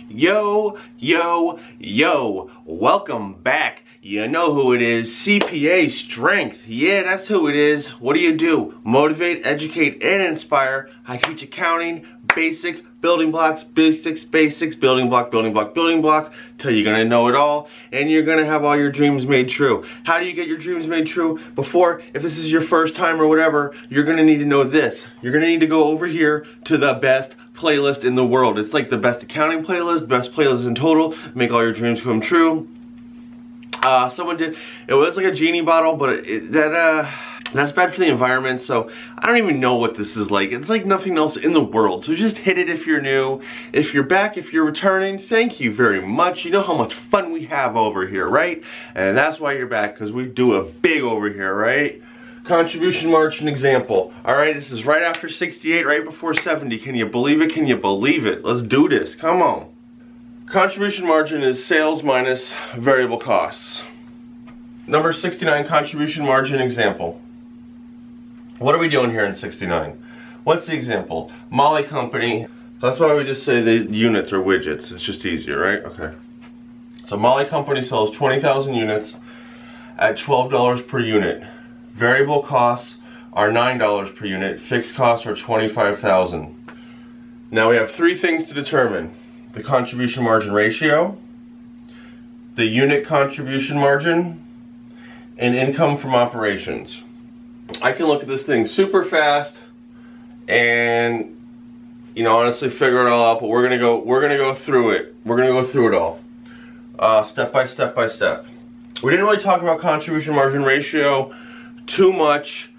Yo, yo, yo, welcome back. You know who it is, CPA Strength. Yeah, that's who it is. What do? Motivate, educate, and inspire. I teach accounting, basic, building blocks, basics, building block, till you're gonna know it all, and you're gonna have all your dreams made true. How do you get your dreams made true? Before, if this is your first time or whatever, you're gonna need to know this. You're gonna need to go over here to the best playlist in the world. It's like the best accounting playlist, best playlist in total, make all your dreams come true. Someone did, it was like a genie bottle, but that's bad for the environment, so I don't even know what this is like. It's like nothing else in the world, so just hit it if you're new. If you're back, if you're returning, thank you very much. You know how much fun we have over here, right? And that's why you're back, because we do a big over here, right? Contribution margin example. Alright, this is right after 68, right before 70. Can you believe it? Can you believe it? Let's do this. Come on. Contribution margin is sales minus variable costs. Number 69, contribution margin example. What are we doing here in 69? What's the example? Molly Company. That's why we just say the units or widgets. It's just easier, right? Okay. So Molly Company sells 20,000 units at $12 per unit. Variable costs are $9 per unit. Fixed costs are $25,000. Now we have three things to determine: the contribution margin ratio, the unit contribution margin, and income from operations. I can look at this thing super fast and, you know, honestly figure it all out, but we're gonna go through it. We're gonna go through it all, step by step by step. We didn't really talk about contribution margin ratio too much,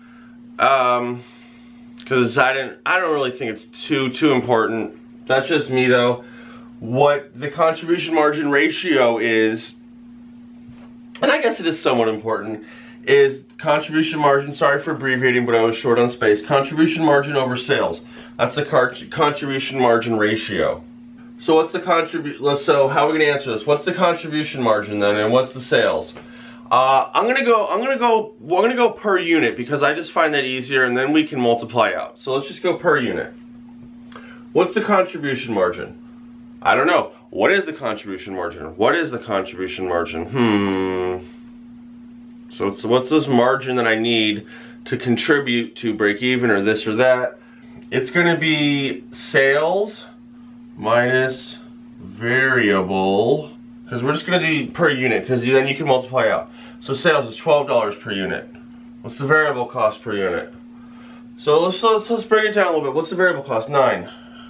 because I don't really think it's too important. That's just me though. What the contribution margin ratio is, and I guess it is somewhat important, is contribution margin, sorry for abbreviating, but I was short on space, contribution margin over sales. That's the contribution margin ratio. So what's the so how are we gonna answer this? What's the contribution margin then, and what's the sales? I'm gonna go per unit, because I just find that easier, and then we can multiply out. So let's just go per unit. What's the contribution margin? I don't know. What is the contribution margin? What is the contribution margin? So what's this margin that I need to contribute to break even, or this or that? It's gonna be sales minus variable, because we're just gonna do per unit, because then you can multiply out. So sales is $12 per unit. What's the variable cost per unit? So let's break it down a little bit. What's the variable cost? 9.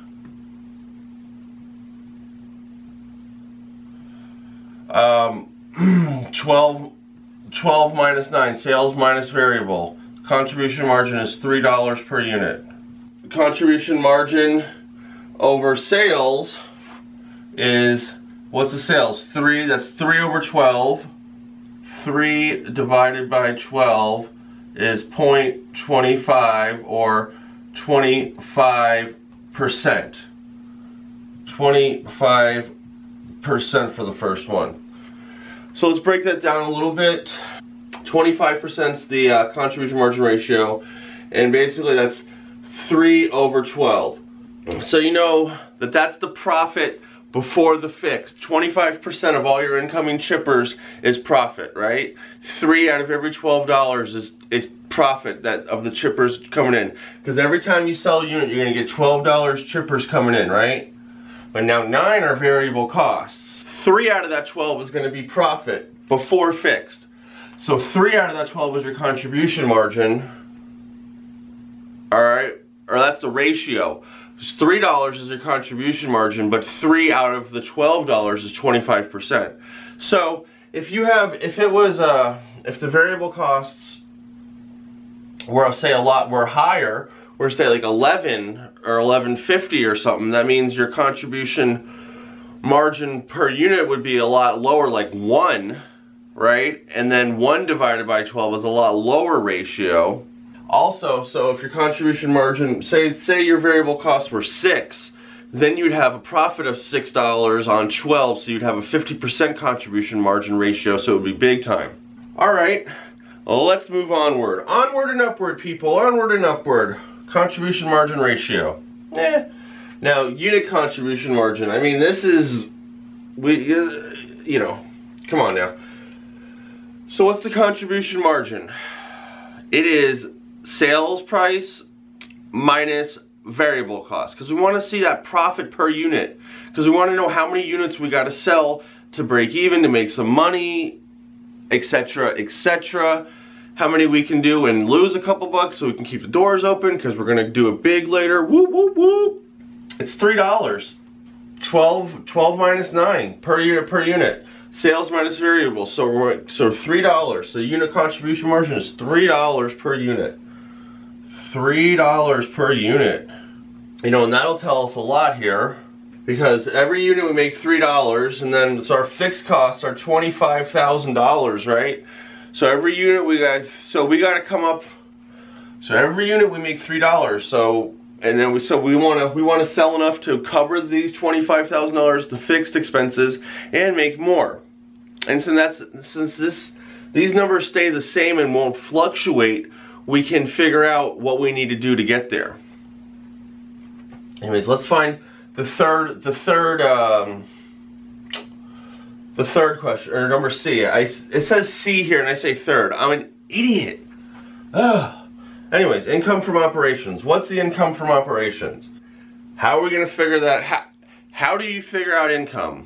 $12 minus 9, sales minus variable. Contribution margin is $3 per unit. Contribution margin over sales is, what's the sales? 3, that's 3 over 12. 3 divided by 12 is 0.25, or 25%. 25% for the first one. So let's break that down a little bit. 25% is the contribution margin ratio, and basically that's 3 over 12. So you know that that's the profit before the fixed. 25% of all your incoming chippers is profit, right? 3 out of every $12 is profit of the chippers coming in. Because every time you sell a unit, you're gonna get $12 chippers coming in, right? But now 9 are variable costs. 3 out of that 12 is gonna be profit before fixed. So 3 out of that 12 is your contribution margin. All right, or that's the ratio. $3 is your contribution margin, but 3 out of the $12 is 25%. So if the variable costs were, say, were higher, or say like 11 or 11.50 or something, that means your contribution margin per unit would be a lot lower, like 1, right? And then 1 divided by 12 is a lot lower ratio. Also, so if your contribution margin, say your variable costs were 6, then you'd have a profit of $6 on 12, so you'd have a 50% contribution margin ratio, so it would be big time. Alright, well, let's move onward. Onward and upward, people, onward and upward. Contribution margin ratio. Now, unit contribution margin, I mean, this is, you know, come on now. So what's the contribution margin? It is sales price minus variable cost, because we want to see that profit per unit, because we want to know how many units we got to sell to break even, to make some money, etc., etc. How many we can do and lose a couple bucks so we can keep the doors open, because we're going to do it big later. Whoop, whoop, whoop. It's $3. 12 minus 9 per unit. Sales minus variable. So $3. So unit contribution margin is $3 per unit. $3 per unit. You know, and that'll tell us a lot here, because every unit we make $3, and then so our fixed costs are $25,000, right? So every unit we got to come up. So every unit we make $3. So and then we want to sell enough to cover these $25,000, the fixed expenses, and make more. And since these numbers stay the same and won't fluctuate, we can figure out what we need to do to get there. Anyways, let's find the third question, or number C. It says C here and I say third. I'm an idiot. Ugh. Anyways, income from operations. What's the income from operations? How are we going to figure that? How do you figure out income?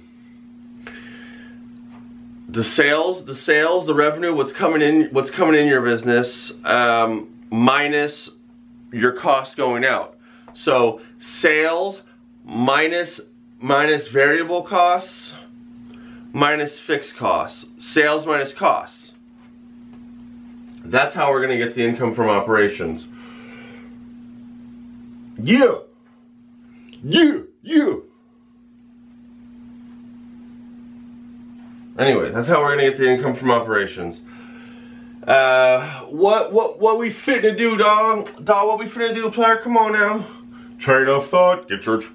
The sales, the revenue, what's coming in your business, minus your cost going out. So sales minus variable costs minus fixed costs. Sales minus costs. That's how we're going to get the income from operations. Yeah. Anyway, that's how we're going to get the income from operations. What we finna do, dog? Dog, what we finna do, player? Come on now. Train of thought. Get your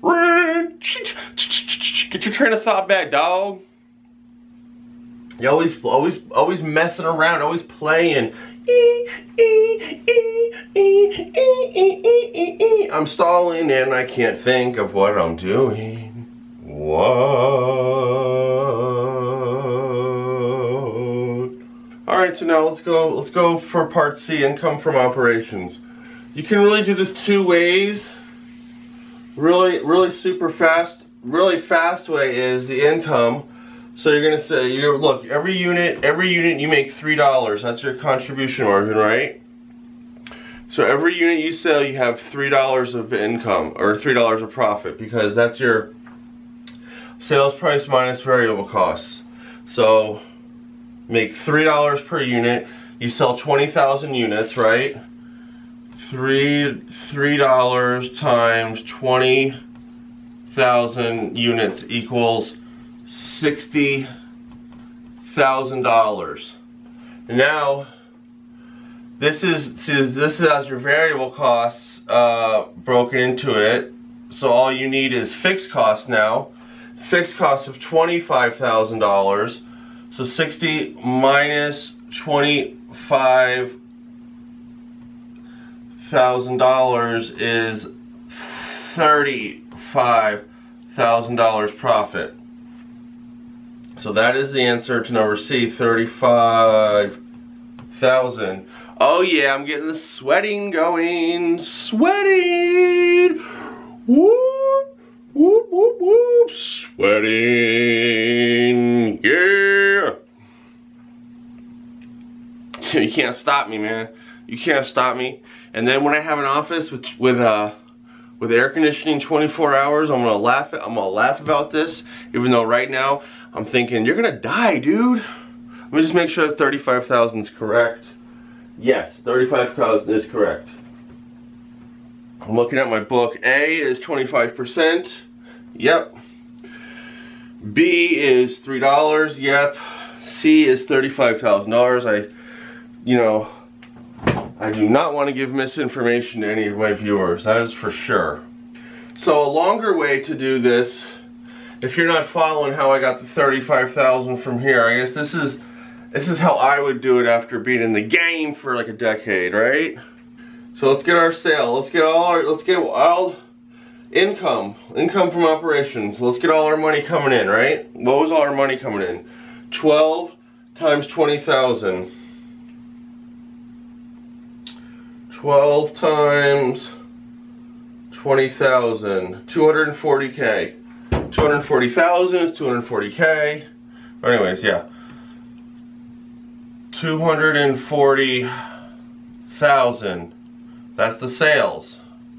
train of thought back, dog. You're always messing around, always playing. I'm stalling and I can't think of what I'm doing. What? Alright, so now let's go for part C, income from operations. You can really do this two ways. Really super fast, really fast way is the income. So you're gonna say, look, every unit you make $3. That's your contribution margin, right? So every unit you sell, you have $3 of income, or $3 of profit, because that's your sales price minus variable costs. So make $3 per unit. You sell 20,000 units, right? $3 times 20,000 units equals $60,000. Now, this is as your variable costs broken into it. So all you need is fixed costs now. Fixed costs of $25,000. So 60 minus $25,000 is $35,000 profit. So that is the answer to number C, 35,000. Oh yeah, I'm getting the sweating going. Sweating! Whoop, whoop, whoop, whoop. Sweating! Yeah! You can't stop me, man. You can't stop me. And then when I have an office with air conditioning 24 hours, I'm gonna laugh about this, even though right now I'm thinking, you're gonna die, dude. Let me just make sure that 35,000 is correct. Yes, 35,000 is correct. I'm looking at my book. A is 25%. Yep. B is $3. Yep. C is $35,000. I do not want to give misinformation to any of my viewers. That is for sure. So a longer way to do this, if you're not following how I got the 35,000 from here, I guess this is how I would do it after being in the game for like a decade, right? So let's get our sale. Let's get all Income from operations. Let's get all our money coming in, right? What was all our money coming in? 12 times 20,000. 12 times 20,000. 240K. 240,000 is 240K. Anyways, yeah. 240,000. That's the sales.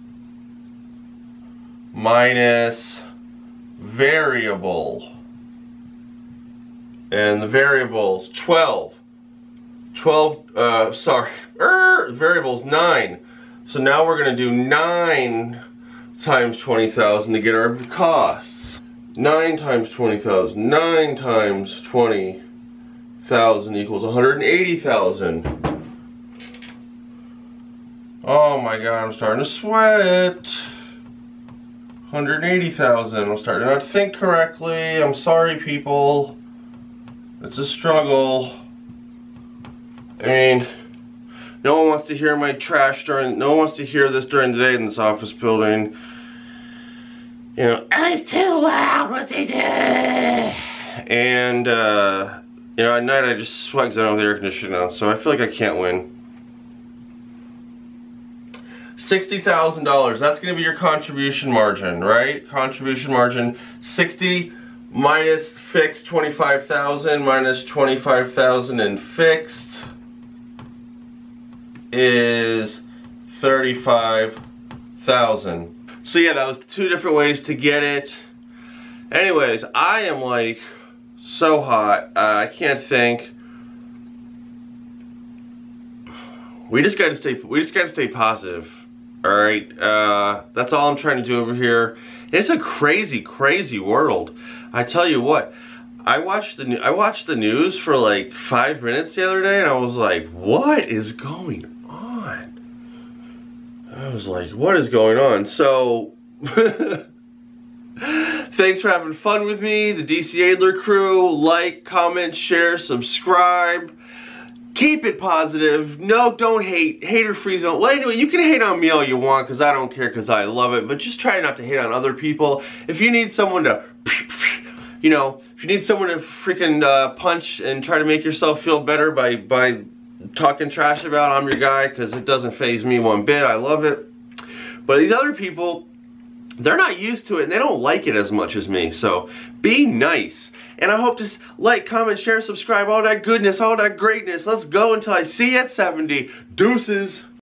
Minus variable. And the variable's 12. Variable's 9. So now we're going to do 9 times 20,000 to get our costs. 9 times 20,000. 9 times 20,000 equals 180,000. Oh my god, I'm starting to sweat. 180,000. I'm starting to not think correctly. I'm sorry, people. It's a struggle. I mean, no one wants to hear my trash no one wants to hear this during the day in this office building. You know, it's too loud, what's he doing? And, you know, at night I just sweat because I don't have the air conditioning on, so I feel like I can't win. $60,000, that's going to be your contribution margin, right? Contribution margin, 60 minus fixed 25,000 minus 25,000 in fixed is 35,000. So yeah, that was 2 different ways to get it. Anyways, I am like so hot. I can't think. We just gotta stay positive. All right, that's all I'm trying to do over here. It's a crazy, crazy world. I tell you what, I watched the news for like 5 minutes the other day, and I was like, what is going on? I was like, what is going on? So, thanks for having fun with me, the DC Adler crew. Like, comment, share, subscribe. Keep it positive. No, don't hate. Hater-free zone. Well, anyway, you can hate on me all you want because I don't care because I love it. But just try not to hate on other people. If you need someone to, you know, if you need someone to freaking punch and try to make yourself feel better by talking trash about, I'm your guy because it doesn't faze me one bit. I love it. But these other people, they're not used to it and they don't like it as much as me. So be nice. And I hope to like, comment, share, subscribe, all that goodness, all that greatness. Let's go until I see you at 70. Deuces.